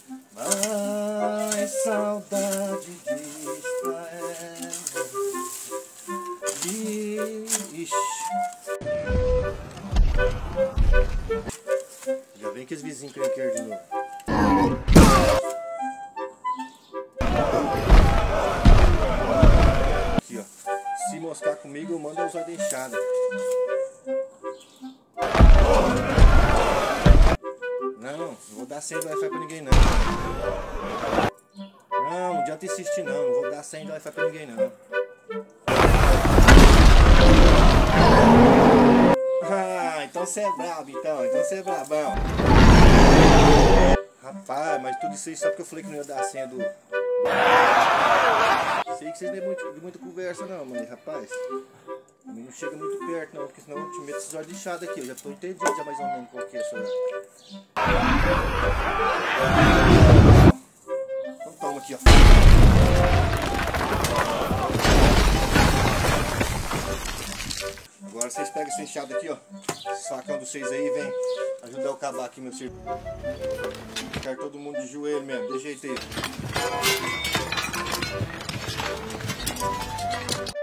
Ai, saudade de Israel. Ixi. Já vem que os vizinhos querem de novo. Aqui, ó. Se moscar comigo, eu mando usar deixada. Não vou dar senha do Wi-Fi pra ninguém não. Não adianta insistir não vou dar senha do Wi-Fi pra ninguém não. Ah, então você é brabo então você é brabão. Rapaz, mas tudo isso aí só porque eu falei que não ia dar senha do... Sei que vocês não é de muita conversa não, mas rapaz, não chega muito perto não, porque senão eu te meto esses olhos de chado aqui, eu já tô entendendo já mais ou menos qual que é a sua... Então toma aqui, ó. Agora vocês pegam esse enxado aqui, ó, esse facão de vocês aí e vem ajudar eu a acabar aqui meu serviço. Quero todo mundo de joelho mesmo, de jeito aí.